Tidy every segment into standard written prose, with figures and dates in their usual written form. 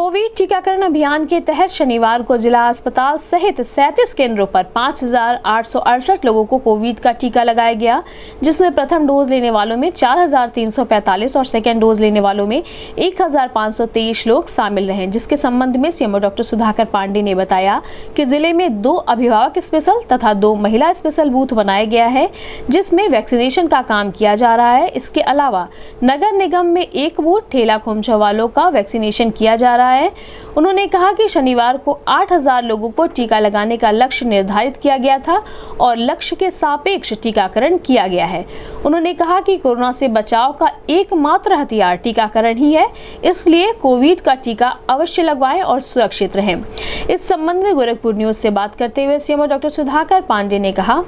Covid टीकाकरण अभियान के तहत शनिवार को जिला अस्पताल सहित 37 केंद्रों पर 5,868 लोगों को कोविड का टीका लगाया गया, जिसमें प्रथम डोज लेने वालों में 4,345 और सेकेंड डोज लेने वालों में 1,523 लोग शामिल रहे। जिसके संबंध में सीएमओ डॉक्टर सुधाकर पांडे ने बताया कि जिले में 2 अभिभावक स्पेशल तथा 2 महिला स्पेशल बूथ बनाया गया है, जिसमें वैक्सीनेशन का काम किया जा रहा है। इसके अलावा नगर निगम में 1 बूथ ठेला खोमचा वालों का वैक्सीनेशन किया जा रहा है। उन्होंने कहा कि शनिवार को 8,000 लोगों को टीका लगाने का लक्ष्य निर्धारित किया गया था और लक्ष्य के सापेक्ष टीकाकरण किया गया है। उन्होंने कहा कि कोरोना से बचाव का एकमात्र हथियार टीकाकरण ही है, इसलिए कोविड का टीका अवश्य लगवाएं और सुरक्षित रहें। इस संबंध में गोरखपुर न्यूज से बात करते हुए सीएमओ डॉक्टर सुधाकर पांडे ने कहा,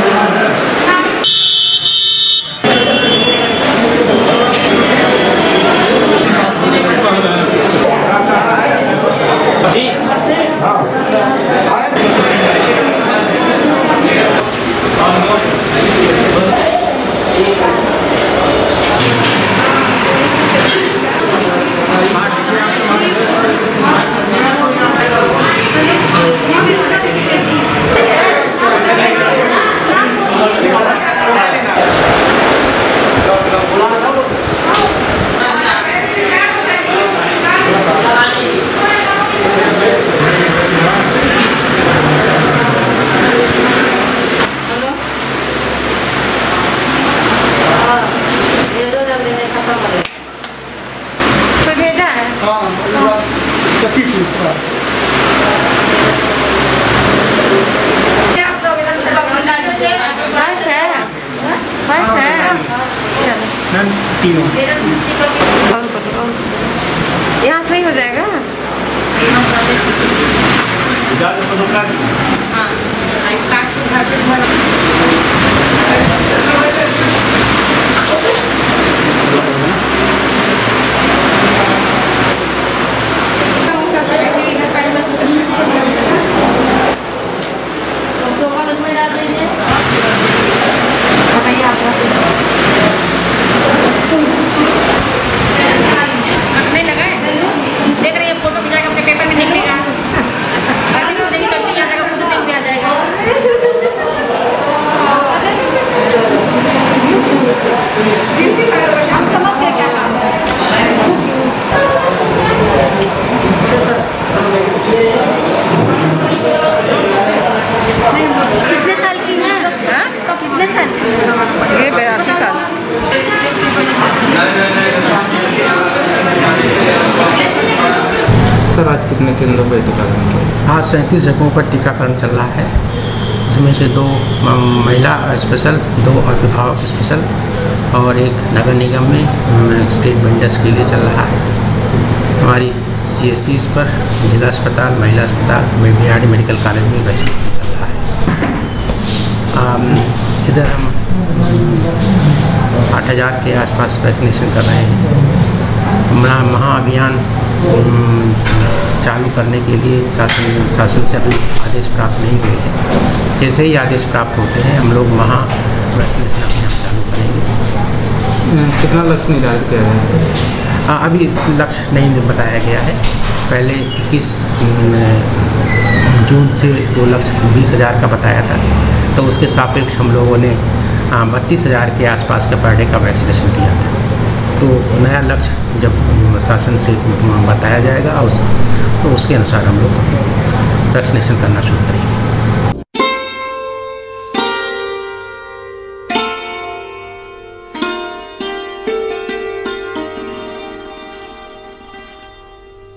यहाँ सही हो जाएगा। सर, आज कितने केंद्रों पर टीकाकरण किया? आज 37 जगहों पर टीकाकरण चल रहा है, जिसमें से 2 महिला स्पेशल, 2 अभिभावक स्पेशल और 1 नगर निगम में स्टेट वेंडर्स के लिए चल रहा है। हमारी CSCs पर जिला अस्पताल, महिला अस्पताल में BRD मेडिकल कॉलेज में वैक्सीनेशन चल रहा है। इधर हम 8,000 के आसपास वैक्सीनेशन कर रहे हैं। महाअभियान चालू करने के लिए शासन से अभी आदेश प्राप्त नहीं हुए हैं। जैसे ही आदेश प्राप्त होते हैं हम लोग वैक्सीनेशन अभियान चालू करेंगे। कितना लक्ष्य निर्धारित किया है? अभी लक्ष्य नहीं बताया गया है। पहले 21 जून से 2 लक्ष्य 20,000 का बताया था, तो उसके सापेक्ष हम लोगों ने 32,000 के आसपास का पर डे का वैक्सीनेशन किया था। तो नया लक्ष्य जब शासन से बताया जाएगा तो उसके अनुसार हम लोग वैक्सीनेशन करना शुरू करेंगे।